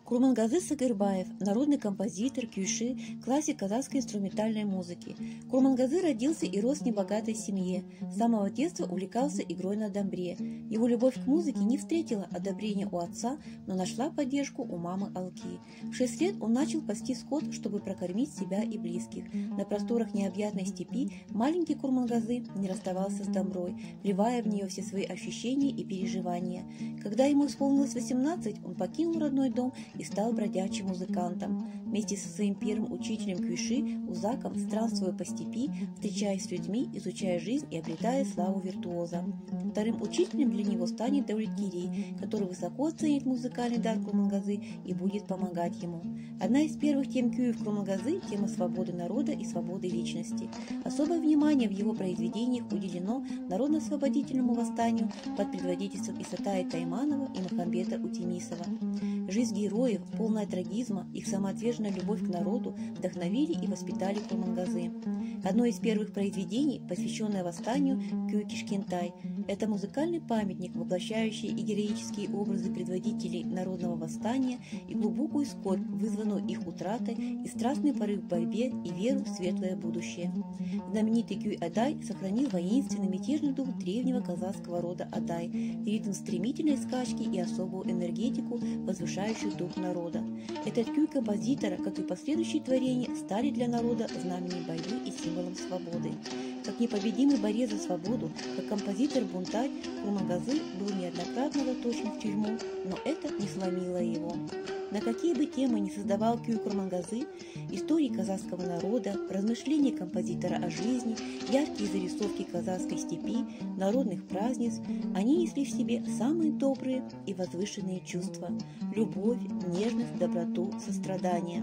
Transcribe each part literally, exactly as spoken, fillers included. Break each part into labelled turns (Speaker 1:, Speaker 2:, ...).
Speaker 1: Курмангазы Сагырбаев – народный композитор, кюйши, классик казахской инструментальной музыки. Курмангазы родился и рос в небогатой семье. С самого детства увлекался игрой на домбре. Его любовь к музыке не встретила одобрения у отца, но нашла поддержку у мамы Алки. В шесть лет он начал пасти скот, чтобы прокормить себя и близких. На просторах необъятной степи маленький Курмангазы не расставался с домброй, вливая в нее все свои ощущения и переживания. Когда ему исполнилось восемнадцать, он покинул родной дом и стал бродячим музыкантом. Вместе со своим первым учителем кюйши, Узаком, странствуя по степи, встречаясь с людьми, изучая жизнь и обретая славу виртуоза. Вторым учителем для него станет Даулеткерей, который высоко оценит музыкальный дар Курмангазы и будет помогать ему. Одна из первых тем кюев Курмангазы – тема свободы народа и свободы личности. Особое внимание в его произведениях уделено народно-освободительному восстанию под предводительством Исатая Тайманова и Махамбета Утемисова. Жизнь героев, полная трагизма, их самоотверженная любовь к народу вдохновили и воспитали Курмангазы. Одно из первых произведений, посвященное восстанию, Кюй Кишкентай. Это музыкальный памятник, воплощающий и героические образы предводителей народного восстания, и глубокую скорбь, вызванную их утратой, и страстный порыв к борьбе и веру в светлое будущее. Знаменитый Кюй Адай сохранил воинственный мятежный дух древнего казахского рода Адай, ритм стремительной скачки и особую энергетику, возвышающую дух народа. Этот Кюй композитора, как и последующие творения, стали для народа знаменем борьбы и символом свободы. Как непобедимый борец за свободу, как композитор-бунтарь, Курмангазы был неоднократно заточен в тюрьму, но это не сломило его. На какие бы темы ни создавал Кюй Курмангазы, истории казахского народа, размышления композитора о жизни, яркие зарисовки казахской степи, народных празднеств, они несли в себе самые добрые и возвышенные чувства – любовь, нежность, доброту, сострадание.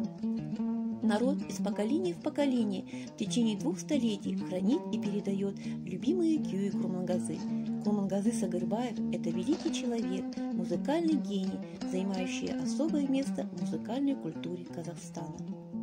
Speaker 1: Народ из поколения в поколение в течение двух столетий хранит и передает любимые кюи Курмангазы. Курмангазы Сагырбаев – это великий человек, музыкальный гений, занимающий особое место в музыкальной культуре Казахстана.